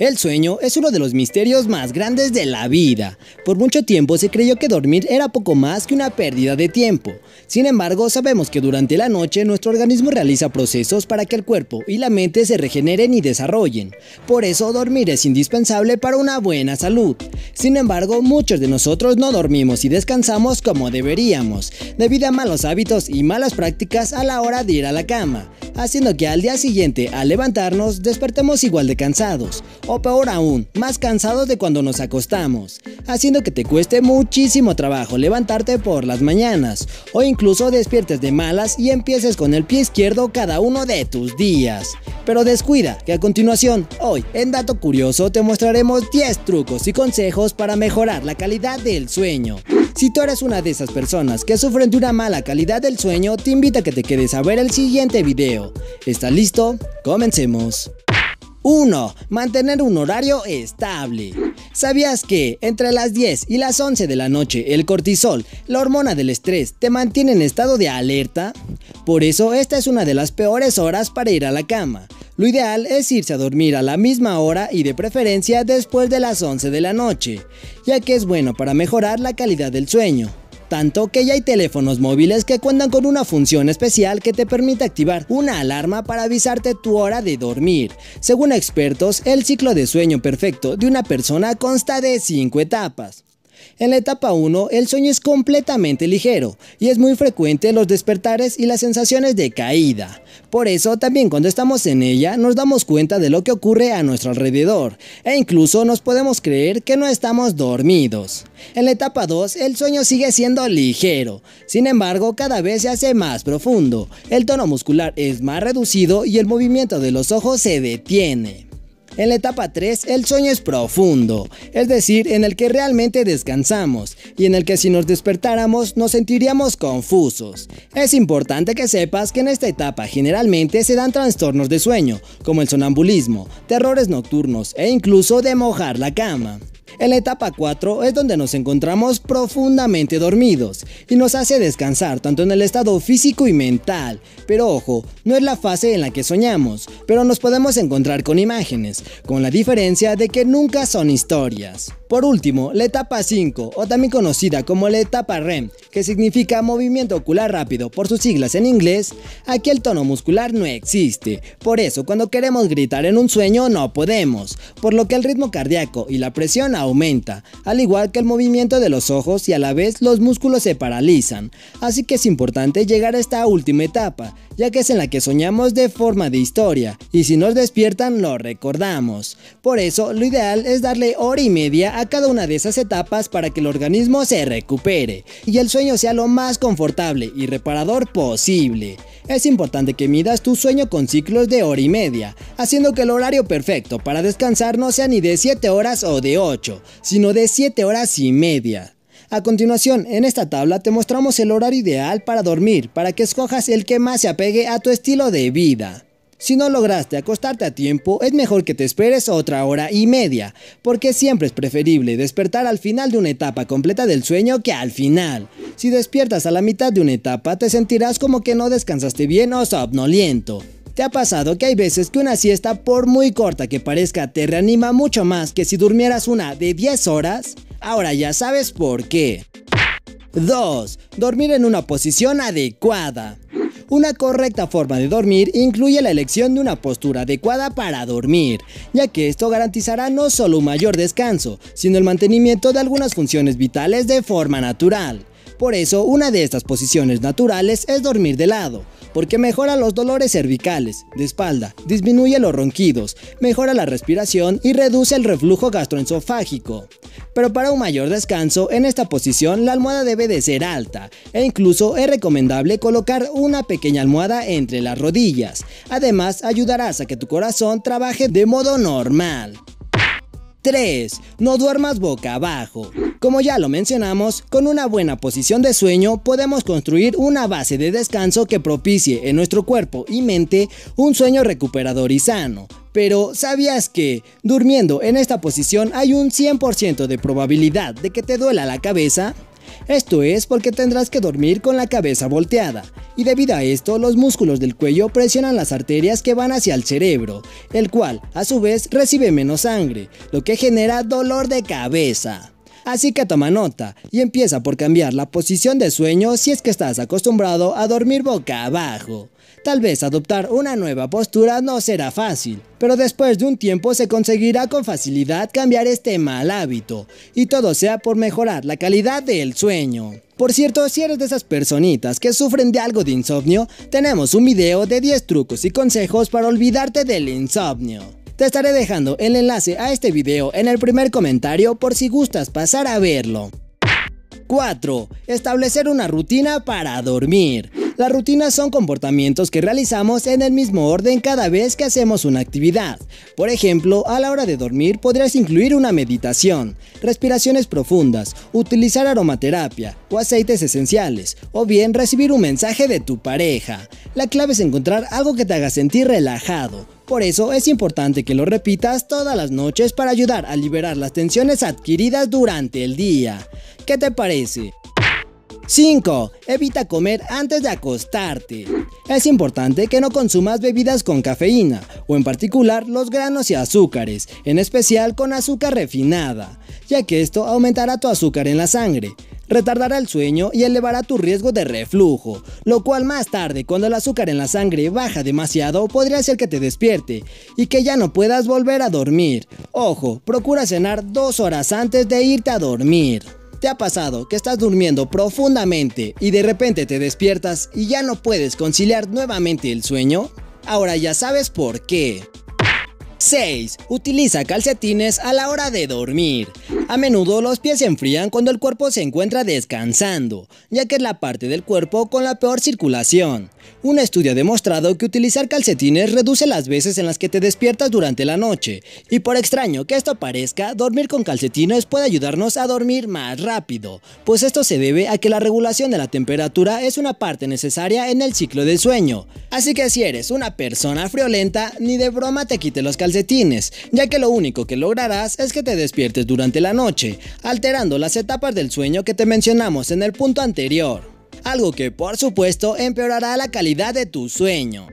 El sueño es uno de los misterios más grandes de la vida. Por mucho tiempo se creyó que dormir era poco más que una pérdida de tiempo. Sin embargo, sabemos que durante la noche nuestro organismo realiza procesos para que el cuerpo y la mente se regeneren y desarrollen. Por eso dormir es indispensable para una buena salud. Sin embargo, muchos de nosotros no dormimos y descansamos como deberíamos, debido a malos hábitos y malas prácticas a la hora de ir a la cama, haciendo que al día siguiente, al levantarnos, despertemos igual de cansados, o peor aún, más cansados de cuando nos acostamos, haciendo que te cueste muchísimo trabajo levantarte por las mañanas, o incluso despiertes de malas y empieces con el pie izquierdo cada uno de tus días. Pero descuida, que a continuación, hoy, en Dato Curioso, te mostraremos 10 trucos y consejos para mejorar la calidad del sueño. Si tú eres una de esas personas que sufren de una mala calidad del sueño, te invito a que te quedes a ver el siguiente video. ¿Estás listo? Comencemos. 1. Mantener un horario estable. ¿Sabías que entre las 10 y las 11 de la noche el cortisol, la hormona del estrés, te mantiene en estado de alerta? Por eso esta es una de las peores horas para ir a la cama. Lo ideal es irse a dormir a la misma hora y de preferencia después de las 11 de la noche, ya que es bueno para mejorar la calidad del sueño. Tanto que ya hay teléfonos móviles que cuentan con una función especial que te permite activar una alarma para avisarte tu hora de dormir. Según expertos, el ciclo de sueño perfecto de una persona consta de 5 etapas. En la etapa 1, el sueño es completamente ligero y es muy frecuente los despertares y las sensaciones de caída. Por eso también cuando estamos en ella nos damos cuenta de lo que ocurre a nuestro alrededor e incluso nos podemos creer que no estamos dormidos. En la etapa 2, el sueño sigue siendo ligero, sin embargo cada vez se hace más profundo, el tono muscular es más reducido y el movimiento de los ojos se detiene. En la etapa 3, el sueño es profundo, es decir, en el que realmente descansamos y en el que si nos despertáramos nos sentiríamos confusos. Es importante que sepas que en esta etapa generalmente se dan trastornos de sueño, como el sonambulismo, terrores nocturnos e incluso de mojar la cama. En la etapa 4 es donde nos encontramos profundamente dormidos y nos hace descansar tanto en el estado físico y mental. Pero ojo, no es la fase en la que soñamos, pero nos podemos encontrar con imágenes, con la diferencia de que nunca son historias. Por último, la etapa 5, o también conocida como la etapa REM, que significa movimiento ocular rápido por sus siglas en inglés, aquí el tono muscular no existe, por eso cuando queremos gritar en un sueño no podemos, por lo que el ritmo cardíaco y la presión aumenta, al igual que el movimiento de los ojos y a la vez los músculos se paralizan, así que es importante llegar a esta última etapa, ya que es en la que soñamos de forma de historia, y si nos despiertan lo recordamos. Por eso lo ideal es darle hora y media a cada una de esas etapas para que el organismo se recupere, y el sueño sea lo más confortable y reparador posible. Es importante que midas tu sueño con ciclos de hora y media, haciendo que el horario perfecto para descansar no sea ni de 7 horas o de 8, sino de 7 horas y media. A continuación, en esta tabla te mostramos el horario ideal para dormir, para que escojas el que más se apegue a tu estilo de vida. Si no lograste acostarte a tiempo, es mejor que te esperes otra hora y media, porque siempre es preferible despertar al final de una etapa completa del sueño que al final. Si despiertas a la mitad de una etapa, te sentirás como que no descansaste bien o somnoliento. ¿Te ha pasado que hay veces que una siesta, por muy corta que parezca, te reanima mucho más que si durmieras una de 10 horas? Ahora ya sabes por qué. 2. Dormir en una posición adecuada. Una correcta forma de dormir incluye la elección de una postura adecuada para dormir, ya que esto garantizará no solo un mayor descanso, sino el mantenimiento de algunas funciones vitales de forma natural. Por eso, una de estas posiciones naturales es dormir de lado, porque mejora los dolores cervicales, de espalda, disminuye los ronquidos, mejora la respiración y reduce el reflujo gastroesofágico. Pero para un mayor descanso, en esta posición la almohada debe de ser alta, e incluso es recomendable colocar una pequeña almohada entre las rodillas. Además, ayudarás a que tu corazón trabaje de modo normal. 3. No duermas boca abajo. Como ya lo mencionamos, con una buena posición de sueño podemos construir una base de descanso que propicie en nuestro cuerpo y mente un sueño recuperador y sano. Pero ¿sabías que, durmiendo en esta posición hay un 100% de probabilidad de que te duela la cabeza? Esto es porque tendrás que dormir con la cabeza volteada, y debido a esto los músculos del cuello presionan las arterias que van hacia el cerebro, el cual a su vez recibe menos sangre, lo que genera dolor de cabeza. Así que toma nota y empieza por cambiar la posición de sueño si es que estás acostumbrado a dormir boca abajo. Tal vez adoptar una nueva postura no será fácil, pero después de un tiempo se conseguirá con facilidad cambiar este mal hábito, y todo sea por mejorar la calidad del sueño. Por cierto, si eres de esas personitas que sufren de algo de insomnio, tenemos un video de 10 trucos y consejos para olvidarte del insomnio. Te estaré dejando el enlace a este video en el primer comentario por si gustas pasar a verlo. 4. Establecer una rutina para dormir. Las rutinas son comportamientos que realizamos en el mismo orden cada vez que hacemos una actividad. Por ejemplo, a la hora de dormir podrías incluir una meditación, respiraciones profundas, utilizar aromaterapia o aceites esenciales, o bien recibir un mensaje de tu pareja. La clave es encontrar algo que te haga sentir relajado. Por eso es importante que lo repitas todas las noches para ayudar a liberar las tensiones adquiridas durante el día. ¿Qué te parece? 5. Evita comer antes de acostarte. Es importante que no consumas bebidas con cafeína, o en particular los granos y azúcares, en especial con azúcar refinada, ya que esto aumentará tu azúcar en la sangre, retardará el sueño y elevará tu riesgo de reflujo, lo cual más tarde, cuando el azúcar en la sangre baja demasiado, podría hacer que te despierte y que ya no puedas volver a dormir. Ojo, procura cenar 2 horas antes de irte a dormir. ¿Te ha pasado que estás durmiendo profundamente y de repente te despiertas y ya no puedes conciliar nuevamente el sueño? Ahora ya sabes por qué. 6. Utiliza calcetines a la hora de dormir. A menudo los pies se enfrían cuando el cuerpo se encuentra descansando, ya que es la parte del cuerpo con la peor circulación. Un estudio ha demostrado que utilizar calcetines reduce las veces en las que te despiertas durante la noche, y por extraño que esto parezca, dormir con calcetines puede ayudarnos a dormir más rápido, pues esto se debe a que la regulación de la temperatura es una parte necesaria en el ciclo del sueño. Así que si eres una persona friolenta, ni de broma te quites los calcetines, ya que lo único que lograrás es que te despiertes durante la noche, alterando las etapas del sueño que te mencionamos en el punto anterior. Algo que por supuesto empeorará la calidad de tu sueño.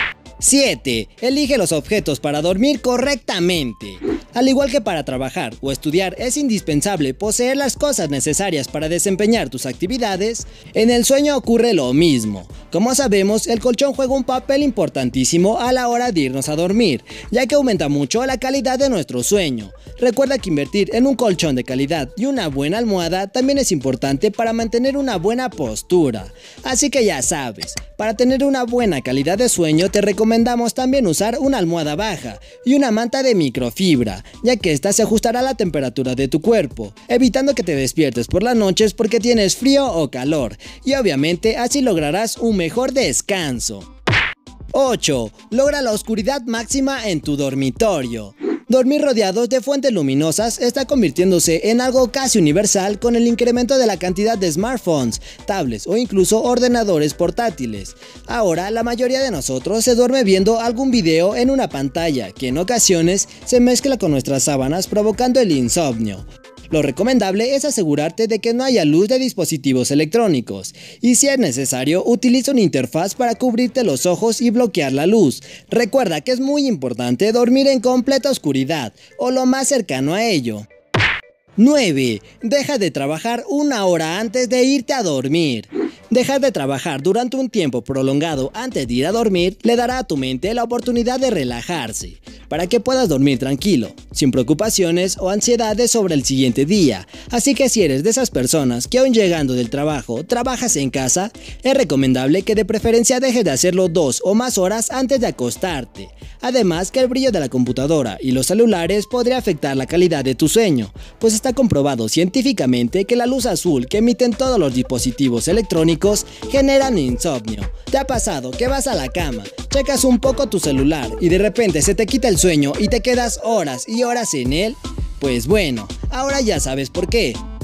7. Elige los objetos para dormir correctamente. Al igual que para trabajar o estudiar es indispensable poseer las cosas necesarias para desempeñar tus actividades, en el sueño ocurre lo mismo. Como sabemos, el colchón juega un papel importantísimo a la hora de irnos a dormir, ya que aumenta mucho la calidad de nuestro sueño. Recuerda que invertir en un colchón de calidad y una buena almohada también es importante para mantener una buena postura. Así que ya sabes, para tener una buena calidad de sueño te recomendamos también usar una almohada baja y una manta de microfibra, ya que esta se ajustará a la temperatura de tu cuerpo, evitando que te despiertes por las noches porque tienes frío o calor, y obviamente así lograrás un mejor descanso. 8. Logra la oscuridad máxima en tu dormitorio. Dormir rodeados de fuentes luminosas está convirtiéndose en algo casi universal con el incremento de la cantidad de smartphones, tablets o incluso ordenadores portátiles. Ahora la mayoría de nosotros se duerme viendo algún video en una pantalla que en ocasiones se mezcla con nuestras sábanas provocando el insomnio. Lo recomendable es asegurarte de que no haya luz de dispositivos electrónicos, y si es necesario, utiliza una interfaz para cubrirte los ojos y bloquear la luz. Recuerda que es muy importante dormir en completa oscuridad, o lo más cercano a ello. 9. Deja de trabajar 1 hora antes de irte a dormir. Dejar de trabajar durante un tiempo prolongado antes de ir a dormir le dará a tu mente la oportunidad de relajarse, para que puedas dormir tranquilo, sin preocupaciones o ansiedades sobre el siguiente día. Así que si eres de esas personas que aún llegando del trabajo trabajas en casa, es recomendable que de preferencia dejes de hacerlo 2 o más horas antes de acostarte. Además que el brillo de la computadora y los celulares podría afectar la calidad de tu sueño, pues está comprobado científicamente que la luz azul que emiten todos los dispositivos electrónicos generan insomnio. ¿Te ha pasado que vas a la cama, checas un poco tu celular y de repente se te quita el sueño y te quedas horas y horas en él? Pues bueno, ahora ya sabes por qué.